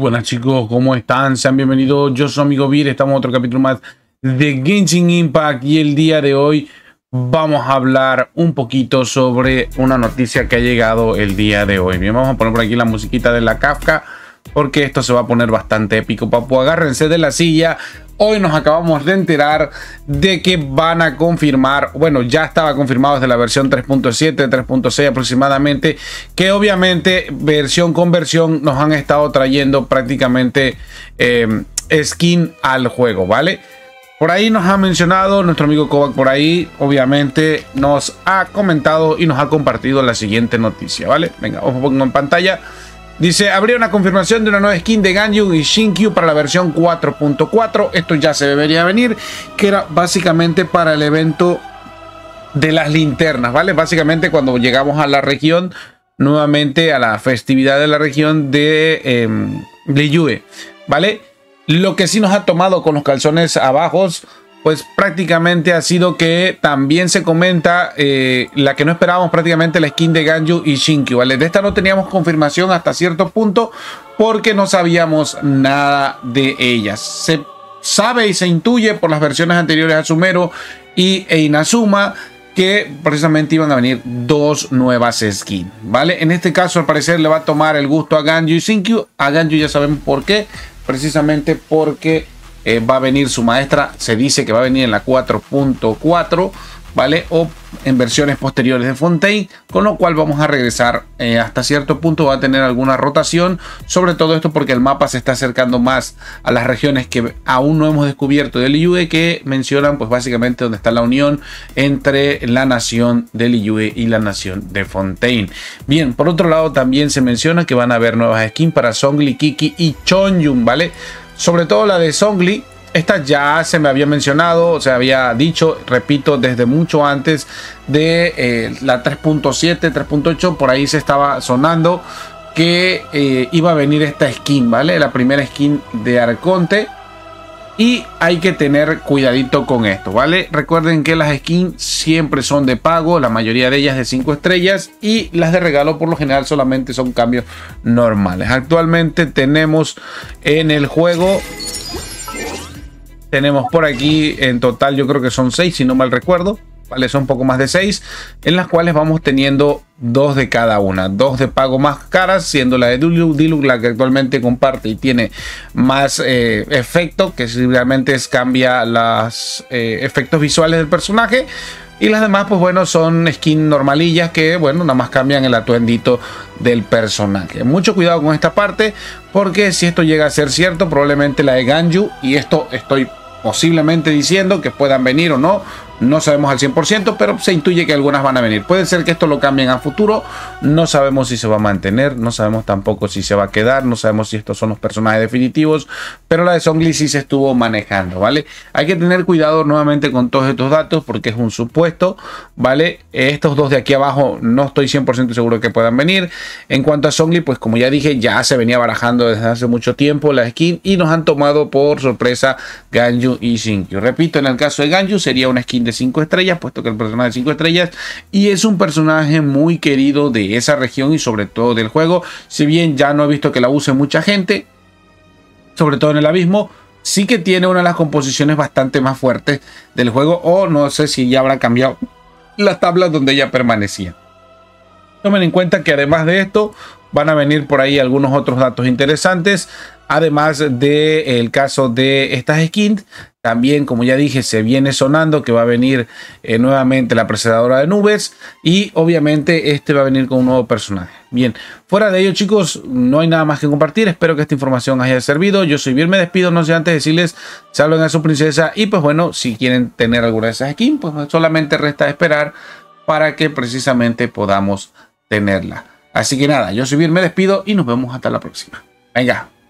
buenas chicos, ¿cómo están? Sean bienvenidos, yo soy amigo Vir, estamos en otro capítulo más de Genshin Impact y el día de hoy vamos a hablar un poquito sobre una noticia que ha llegado el día de hoy. Bien, vamos a poner por aquí la musiquita de la Kafka porque esto se va a poner bastante épico, papu. Agárrense de la silla. Hoy nos acabamos de enterar de que van a confirmar, bueno, ya estaba confirmado desde la versión 3.7, 3.6 aproximadamente, que obviamente versión con versión nos han estado trayendo prácticamente skin al juego, ¿vale? Por ahí nos ha mencionado nuestro amigo Kovac, por ahí obviamente nos ha comentado y nos ha compartido la siguiente noticia, ¿vale? Venga, os pongo en pantalla. Dice, habría una confirmación de una nueva skin de Ganyu y Shinkyu para la versión 4.4. Esto ya se debería venir, que era básicamente para el evento de las linternas, ¿vale? Básicamente cuando llegamos a la región, nuevamente a la festividad de la región de Liyue, ¿vale? Lo que sí nos ha tomado con los calzones abajo, pues prácticamente ha sido que también se comenta la que no esperábamos, prácticamente la skin de Ganyu y Shinkyu, ¿vale? De esta no teníamos confirmación hasta cierto punto porque no sabíamos nada de ellas. Se sabe y se intuye por las versiones anteriores a Sumero e Inazuma que precisamente iban a venir dos nuevas skins, ¿vale? En este caso al parecer le va a tomar el gusto a Ganyu y Shinkyu. A Ganyu ya sabemos por qué, precisamente porque va a venir su maestra, se dice que va a venir en la 4.4, ¿vale? O en versiones posteriores de Fontaine, con lo cual vamos a regresar hasta cierto punto, va a tener alguna rotación, sobre todo esto porque el mapa se está acercando más a las regiones que aún no hemos descubierto de Liyue, que mencionan pues básicamente donde está la unión entre la nación de Liyue y la nación de Fontaine. Bien, por otro lado también se menciona que van a haber nuevas skins para Zhongli, Kiki y Chongyun, ¿vale? Sobre todo la de Zhongli, esta ya se me había mencionado, se había dicho, repito, desde mucho antes de la 3.7, 3.8, por ahí se estaba sonando que iba a venir esta skin, ¿vale? La primera skin de Arconte. Y hay que tener cuidadito con esto, ¿vale? Recuerden que las skins siempre son de pago, la mayoría de ellas de 5 estrellas, y las de regalo por lo general solamente son cambios normales. Actualmente tenemos en el juego, tenemos por aquí en total yo creo que son 6 si no mal recuerdo, ¿vale? Son un poco más de 6, en las cuales vamos teniendo 2 de cada una, 2 de pago más caras, siendo la de Diluc la que actualmente comparte y tiene más efecto, que realmente cambia los efectos visuales del personaje, y las demás pues bueno son skins normalillas que bueno nada más cambian el atuendito del personaje. Mucho cuidado con esta parte, porque si esto llega a ser cierto, probablemente la de Ganyu, y esto estoy posiblemente diciendo que puedan venir o no, no sabemos al 100%, pero se intuye que algunas van a venir. Puede ser que esto lo cambien a futuro, no sabemos si se va a mantener, no sabemos tampoco si se va a quedar, no sabemos si estos son los personajes definitivos, pero la de Zhongli sí se estuvo manejando, ¿vale? Hay que tener cuidado nuevamente con todos estos datos porque es un supuesto, ¿vale? Estos dos de aquí abajo no estoy 100% seguro que puedan venir. En cuanto a Zhongli, pues como ya dije, ya se venía barajando desde hace mucho tiempo la skin y nos han tomado por sorpresa Ganyu y Shinkyu. Repito, en el caso de Ganyu sería una skin de 5 estrellas, puesto que el personaje de 5 estrellas y es un personaje muy querido de esa región y sobre todo del juego. Si bien ya no he visto que la use mucha gente, sobre todo en el abismo, sí que tiene una de las composiciones bastante más fuertes del juego, o no sé si ya habrá cambiado las tablas donde ella permanecía. Tomen en cuenta que además de esto van a venir por ahí algunos otros datos interesantes, además del caso de estas skins. También, como ya dije, se viene sonando que va a venir nuevamente la Predadora de Nubes, y obviamente este va a venir con un nuevo personaje. Bien, fuera de ello chicos, no hay nada más que compartir. Espero que esta información haya servido. Yo soy Vir, me despido, no sé antes decirles salven a su princesa, y pues bueno, si quieren tener alguna de esas skins, pues solamente resta esperar para que precisamente podamos tenerla. Así que nada, yo soy Vir, me despido y nos vemos hasta la próxima. Venga.